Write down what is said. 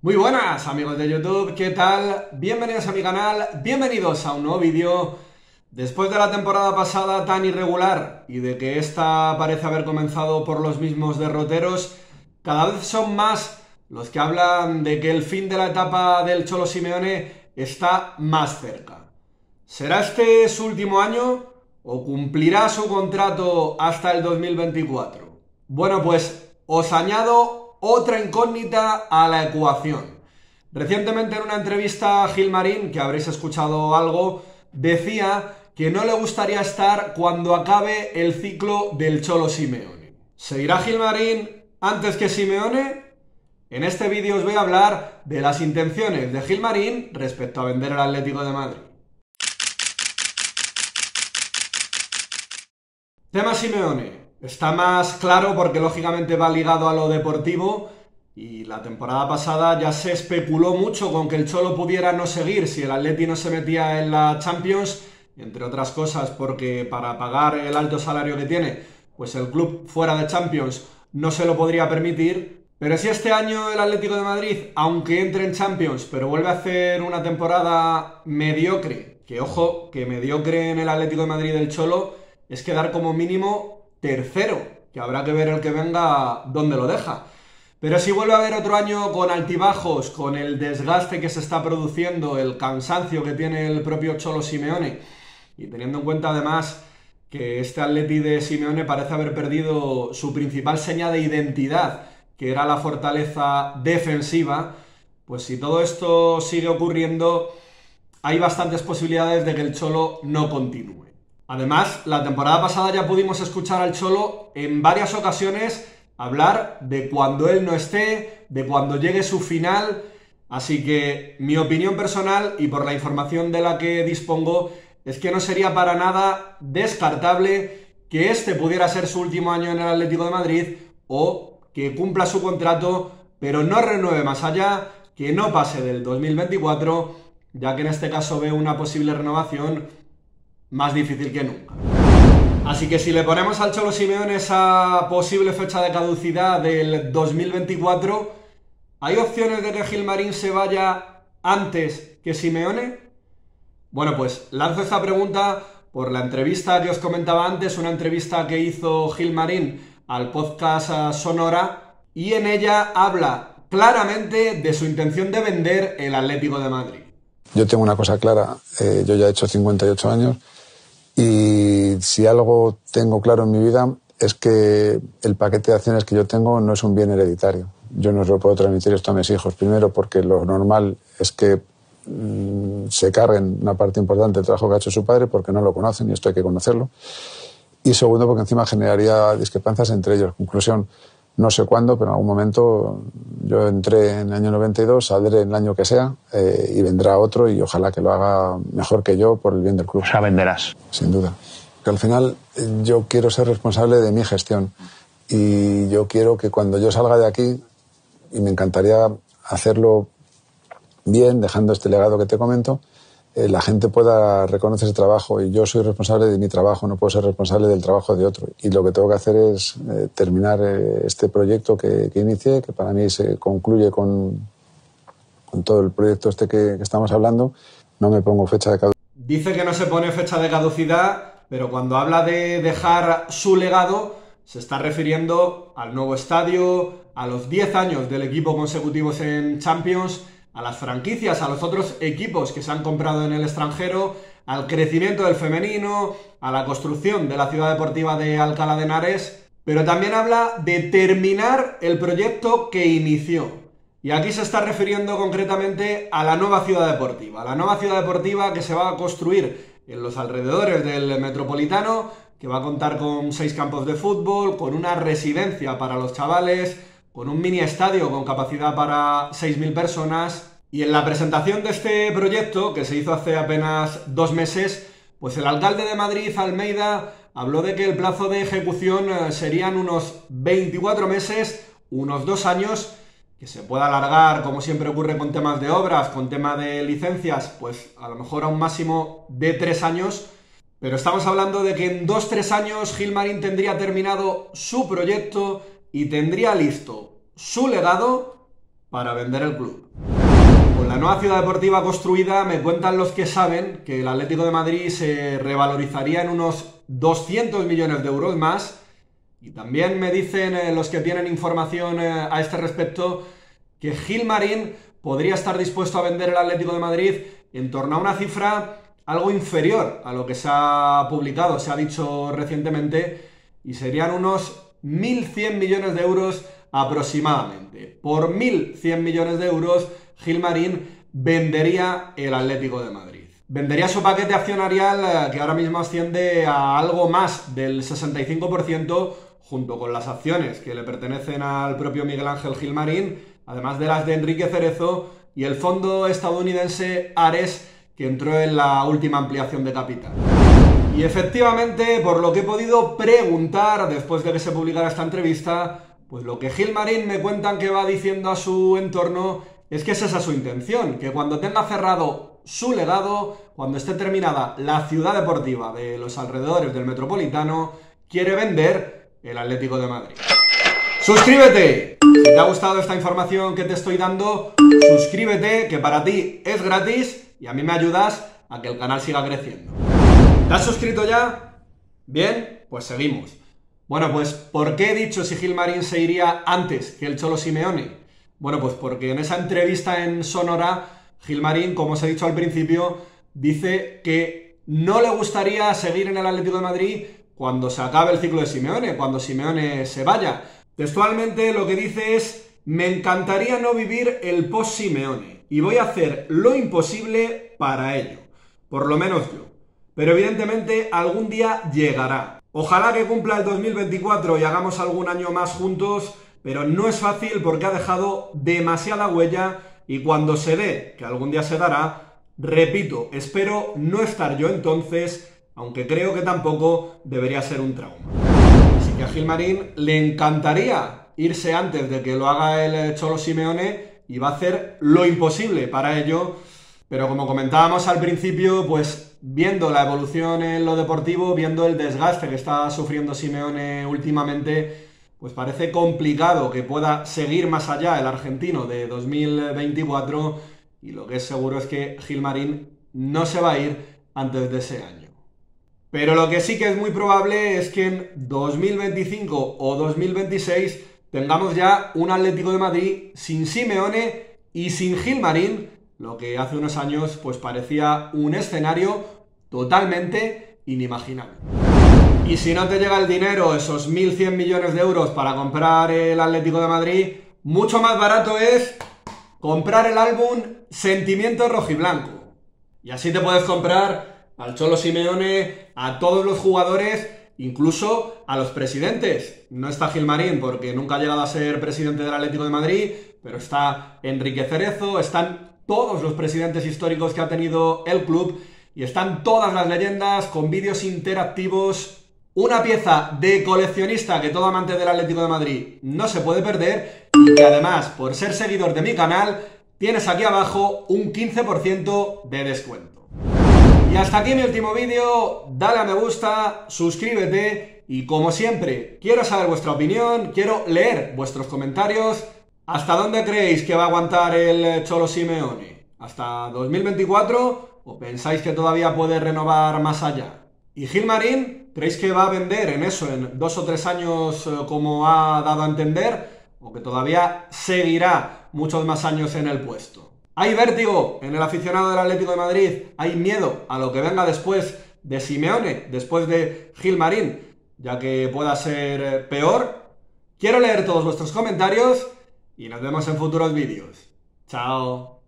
Muy buenas amigos de YouTube, ¿qué tal? Bienvenidos a mi canal, bienvenidos a un nuevo vídeo. Después de la temporada pasada tan irregular y de que esta parece haber comenzado por los mismos derroteros, cada vez son más los que hablan de que el fin de la etapa del Cholo Simeone está más cerca. ¿Será este su último año o cumplirá su contrato hasta el 2024? Bueno, pues os añado otra incógnita a la ecuación. Recientemente en una entrevista a Gilmarín, que habréis escuchado algo, decía que no le gustaría estar cuando acabe el ciclo del Cholo Simeone. ¿Se irá Gilmarín antes que Simeone? En este vídeo os voy a hablar de las intenciones de Gilmarín respecto a vender el Atlético de Madrid. Tema Simeone. Está más claro porque lógicamente va ligado a lo deportivo y la temporada pasada ya se especuló mucho con que el Cholo pudiera no seguir si el Atleti no se metía en la Champions, entre otras cosas porque para pagar el alto salario que tiene, pues el club fuera de Champions no se lo podría permitir. Pero si este año el Atlético de Madrid, aunque entre en Champions, pero vuelve a hacer una temporada mediocre, que ojo, que mediocre en el Atlético de Madrid del Cholo es quedar como mínimo tercero, que habrá que ver el que venga dónde lo deja. Pero si vuelve a haber otro año con altibajos, con el desgaste que se está produciendo, el cansancio que tiene el propio Cholo Simeone, y teniendo en cuenta además que este Atleti de Simeone parece haber perdido su principal seña de identidad, que era la fortaleza defensiva, pues si todo esto sigue ocurriendo, hay bastantes posibilidades de que el Cholo no continúe. Además, la temporada pasada ya pudimos escuchar al Cholo en varias ocasiones hablar de cuando él no esté, de cuando llegue su final, así que mi opinión personal y por la información de la que dispongo es que no sería para nada descartable que este pudiera ser su último año en el Atlético de Madrid o que cumpla su contrato pero no renueve más allá, que no pase del 2024, ya que en este caso veo una posible renovación más difícil que nunca. Así que si le ponemos al Cholo Simeone esa posible fecha de caducidad del 2024, ¿hay opciones de que Gilmarín se vaya antes que Simeone? Bueno, pues lanzo esta pregunta por la entrevista que os comentaba antes, una entrevista que hizo Gilmarín al podcast Sonora, y en ella habla claramente de su intención de vender el Atlético de Madrid. Yo tengo una cosa clara, yo ya he hecho 58 años y si algo tengo claro en mi vida es que el paquete de acciones que yo tengo no es un bien hereditario. Yo no se lo puedo transmitir esto a mis hijos, primero porque lo normal es que se carguen una parte importante del trabajo que ha hecho su padre porque no lo conocen y esto hay que conocerlo. Y segundo porque encima generaría discrepancias entre ellos. Conclusión, no sé cuándo, pero en algún momento yo entré en el año 92, saldré en el año que sea y vendrá otro y ojalá que lo haga mejor que yo por el bien del club. O sea, venderás. Sin duda. Que al final yo quiero ser responsable de mi gestión y yo quiero que cuando yo salga de aquí, y me encantaría hacerlo bien, dejando este legado que te comento, la gente pueda reconocer ese trabajo y yo soy responsable de mi trabajo, no puedo ser responsable del trabajo de otro. Y lo que tengo que hacer es terminar este proyecto que inicié, que para mí se concluye con todo el proyecto este que estamos hablando. No me pongo fecha de caducidad. Dice que no se pone fecha de caducidad, pero cuando habla de dejar su legado, se está refiriendo al nuevo estadio, a los 10 años del equipo consecutivos en Champions, a las franquicias, a los otros equipos que se han comprado en el extranjero, al crecimiento del femenino, a la construcción de la ciudad deportiva de Alcalá de Henares, pero también habla de terminar el proyecto que inició. Y aquí se está refiriendo concretamente a la nueva ciudad deportiva que se va a construir en los alrededores del Metropolitano, que va a contar con 6 campos de fútbol, con una residencia para los chavales, con un mini estadio con capacidad para 6.000 personas. Y en la presentación de este proyecto, que se hizo hace apenas 2 meses, pues el alcalde de Madrid, Almeida, habló de que el plazo de ejecución serían unos 24 meses, unos 2 años, que se pueda alargar, como siempre ocurre con temas de obras, con tema de licencias, pues a lo mejor a un máximo de 3 años. Pero estamos hablando de que en 2-3 años Gilmarín tendría terminado su proyecto y tendría listo su legado para vender el club. Con la nueva ciudad deportiva construida, me cuentan los que saben que el Atlético de Madrid se revalorizaría en unos 200 millones de euros más. Y también me dicen los que tienen información a este respecto que Gilmarín podría estar dispuesto a vender el Atlético de Madrid en torno a una cifra algo inferior a lo que se ha publicado, se ha dicho recientemente, y serían unos 1.100 millones de euros aproximadamente. Por 1.100 millones de euros, Gilmarín vendería el Atlético de Madrid. Vendería su paquete accionarial, que ahora mismo asciende a algo más del 65%, junto con las acciones que le pertenecen al propio Miguel Ángel Gilmarín, además de las de Enrique Cerezo y el fondo estadounidense Ares, que entró en la última ampliación de capital. Y efectivamente, por lo que he podido preguntar después de que se publicara esta entrevista, pues lo que Gilmarín me cuentan que va diciendo a su entorno es que es esa su intención, que cuando tenga cerrado su legado, cuando esté terminada la ciudad deportiva de los alrededores del Metropolitano, quiere vender el Atlético de Madrid. ¡Suscríbete! Si te ha gustado esta información que te estoy dando, suscríbete, que para ti es gratis y a mí me ayudas a que el canal siga creciendo. ¿Te has suscrito ya? Bien, pues seguimos. Bueno, pues ¿por qué he dicho si Gilmarín se iría antes que el Cholo Simeone? Bueno, pues porque en esa entrevista en Sonora, Gilmarín, como os he dicho al principio, dice que no le gustaría seguir en el Atlético de Madrid cuando se acabe el ciclo de Simeone, cuando Simeone se vaya. Textualmente lo que dice es: me encantaría no vivir el post-Simeone y voy a hacer lo imposible para ello, por lo menos yo. Pero evidentemente algún día llegará. Ojalá que cumpla el 2024 y hagamos algún año más juntos, pero no es fácil porque ha dejado demasiada huella y cuando se dé, que algún día se dará, repito, espero no estar yo entonces, aunque creo que tampoco debería ser un trauma. Así que a Gilmarín le encantaría irse antes de que lo haga el Cholo Simeone y va a hacer lo imposible para ello, pero como comentábamos al principio, pues viendo la evolución en lo deportivo, viendo el desgaste que está sufriendo Simeone últimamente, pues parece complicado que pueda seguir más allá el argentino de 2024 y lo que es seguro es que Gilmarín no se va a ir antes de ese año. Pero lo que sí que es muy probable es que en 2025 o 2026 tengamos ya un Atlético de Madrid sin Simeone y sin Gilmarín, lo que hace unos años pues parecía un escenario totalmente inimaginable. Y si no te llega el dinero, esos 1.100 millones de euros para comprar el Atlético de Madrid, mucho más barato es comprar el álbum Sentimiento Rojiblanco. Y así te puedes comprar al Cholo Simeone, a todos los jugadores, incluso a los presidentes. No está Gilmarín porque nunca ha llegado a ser presidente del Atlético de Madrid, pero está Enrique Cerezo, están todos los presidentes históricos que ha tenido el club y están todas las leyendas con vídeos interactivos. Una pieza de coleccionista que todo amante del Atlético de Madrid no se puede perder y que además, por ser seguidor de mi canal, tienes aquí abajo un 15% de descuento. Y hasta aquí mi último vídeo, dale a me gusta, suscríbete y como siempre, quiero saber vuestra opinión, quiero leer vuestros comentarios. ¿Hasta dónde creéis que va a aguantar el Cholo Simeone? ¿Hasta 2024 o pensáis que todavía puede renovar más allá? ¿Y Gilmarín? ¿Creéis que va a vender en eso, en 2 o 3 años como ha dado a entender? ¿O que todavía seguirá muchos más años en el puesto? ¿Hay vértigo en el aficionado del Atlético de Madrid? ¿Hay miedo a lo que venga después de Simeone, después de Gilmarín, ya que pueda ser peor? Quiero leer todos vuestros comentarios y nos vemos en futuros vídeos. ¡Chao!